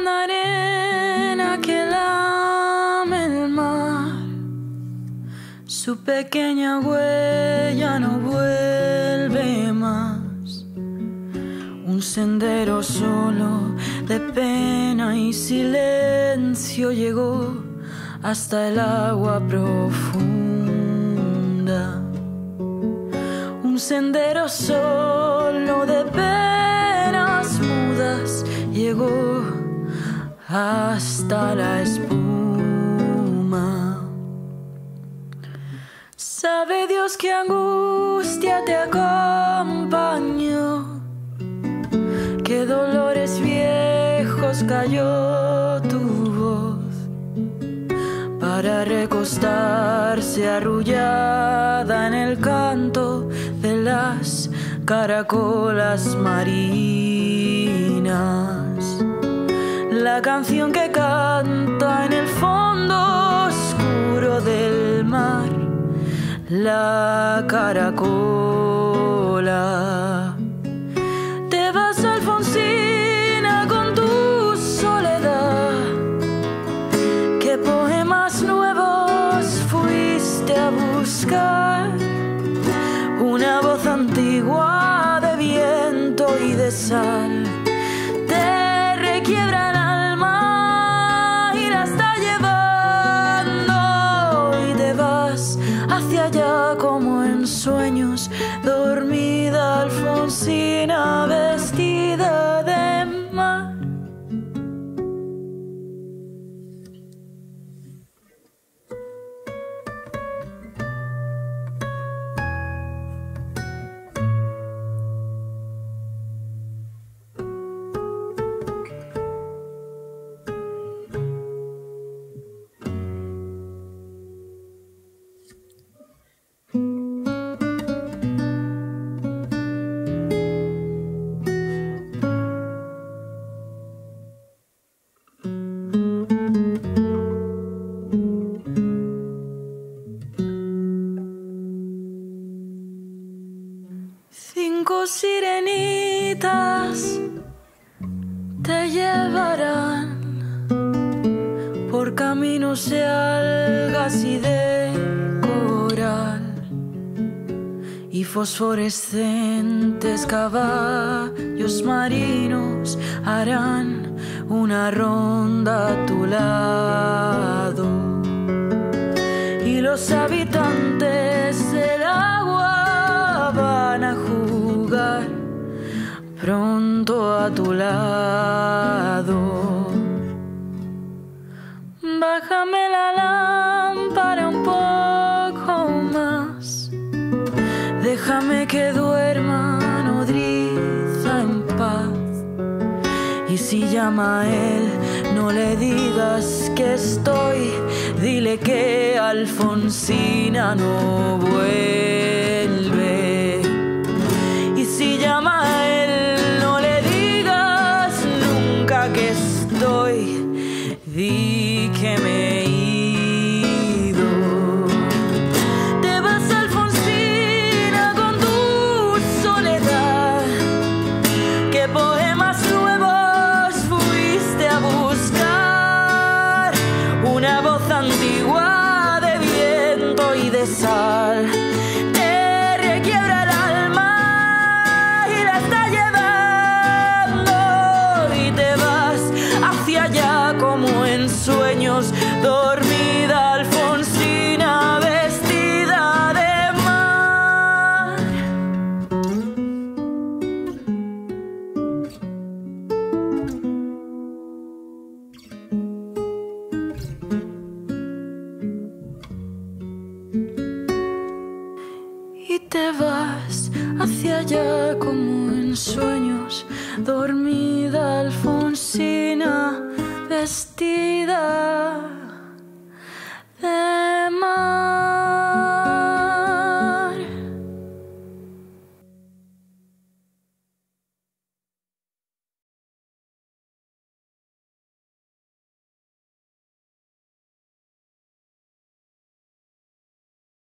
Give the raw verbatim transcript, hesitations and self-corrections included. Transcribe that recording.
blanda arena que lame el mar. Su pequeña huella no vuelve más. Un sendero solo de pena y silencio llegó hasta el agua profunda. Un sendero solo de penas mudas llegó hasta la espuma. Sabe Dios qué angustia te acompañó, qué dolores viejos cayó tu voz para recostarse arrullada en el canto de las caracolas marinas. La canción que canta en el fondo oscuro del mar, la caracola. Te vas, Alfonsina, con tu soledad. ¿Qué poemas nuevos fuiste a buscar? Una voz antigua de viento y de sal te requiebra el alma y la está llevando, y te vas hacia allá como en sueños, dormida Alfonsina vestida de mar. Cinco sirenitas te llevarán por caminos de algas y de coral, y fosforescentes caballos marinos harán una ronda a tu lado, y los habitantes del agua van a jugar pronto a tu lado. Bájame la lámpara un poco más, déjame que duerma nodriza en paz. Y si llama a él, no le digas que estoy, dile que Alfonsina no vuelve. Y si llama a él, no le digas nunca que estoy, di que me he ido. Te vas, Alfonsina, con tu soledad. ¿Qué poemas nuevos fuiste a buscar? Una voz antigua de viento y de sal te requiebra el alma y la está llevando, y te vas hacia allá como en sueños, dormida Alfonsina vestida de mar. Y te vas hacia allá como en sueños, dormida Alfonsina vestida